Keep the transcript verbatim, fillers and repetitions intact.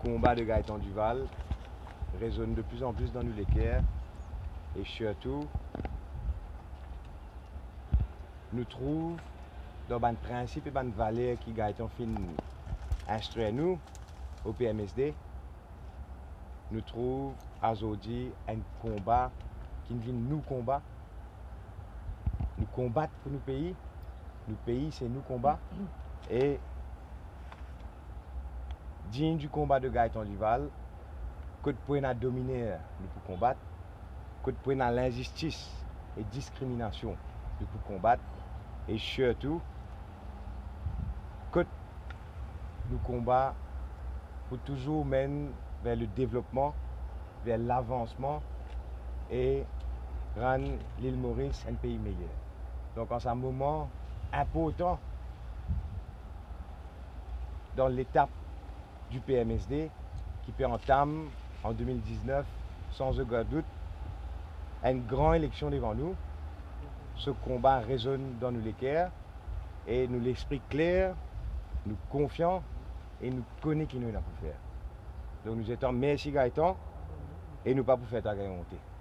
combat de Gaëtan Duval résonne de plus en plus dans nous l'équerre et surtout nous trouve dans les principes et les valeurs qui Gaëtan fin instruire nous au P M S D. Nous trouve aujourd'hui un combat qui vient nous combattre. Nous combattre pour nos pays. Nos pays, c'est nous combat. Et digne du combat de Gaëtan Duval, que pour à dominer, nous pouvons combattre. Que pour l'injustice et discrimination, nous pouvons combattre. Et surtout, que nous combat pour toujours mener vers le développement, vers l'avancement et rendre l'île Maurice un pays meilleur. Donc en ce moment important dans l'étape du P M S D qui peut entamer en deux mille dix-neuf sans aucun doute une grande élection devant nous. Ce combat résonne dans nous l'équerre et nous l'explique clair, nous confiants et nous connaissons qui nous avons pour faire. Donc nous étions merci Gaëtan et nous pas pour faire ta monter.